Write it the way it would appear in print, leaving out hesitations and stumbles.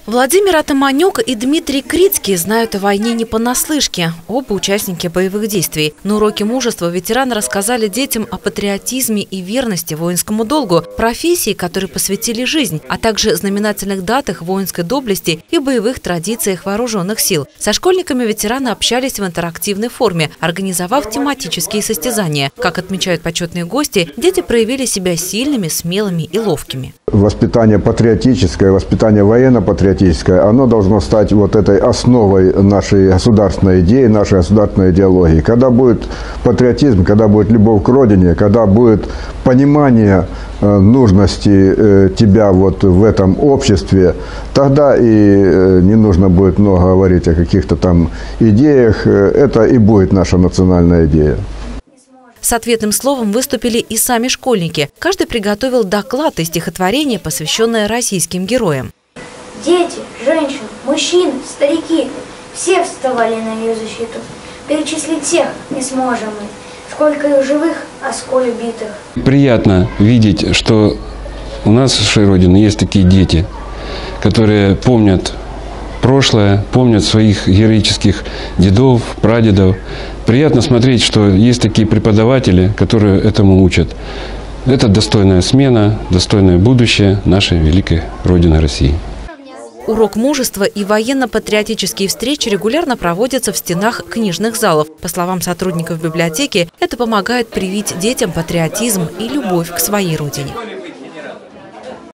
Владимир Атаманюк и Дмитрий Крицкий знают о войне не понаслышке. Оба участники боевых действий. На уроке мужества ветераны рассказали детям о патриотизме и верности воинскому долгу, профессии, которой посвятили жизнь, а также знаменательных датах воинской доблести и боевых традициях вооруженных сил. Со школьниками ветераны общались в интерактивной форме, организовав тематические состязания. Как отмечают почетные гости, дети проявили себя сильными, смелыми и ловкими. Воспитание патриотическое, воспитание военно-патриотическое, оно должно стать вот этой основой нашей государственной идеи, нашей государственной идеологии. Когда будет патриотизм, когда будет любовь к родине, когда будет понимание нужности тебя вот в этом обществе, тогда и не нужно будет много говорить о каких-то там идеях. Это и будет наша национальная идея. С ответным словом выступили и сами школьники. Каждый приготовил доклад и стихотворение, посвященное российским героям. Дети, женщины, мужчины, старики – все вставали на ее защиту. Перечислить всех не сможем мы. Сколько их живых, а сколько убитых. Приятно видеть, что у нас в нашей Родине есть такие дети, которые помнят прошлое, помнят своих героических дедов, прадедов. Приятно смотреть, что есть такие преподаватели, которые этому учат. Это достойная смена, достойное будущее нашей великой Родины России. Урок мужества и военно-патриотические встречи регулярно проводятся в стенах книжных залов. По словам сотрудников библиотеки, это помогает привить детям патриотизм и любовь к своей родине.